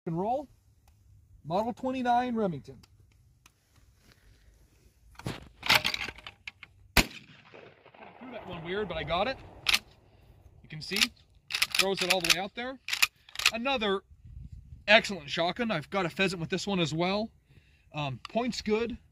and roll. Model 29 Remington. Threw that one weird, but I got it. You can see, throws it all the way out there. Another excellent shotgun. I've got a pheasant with this one as well. Point's good.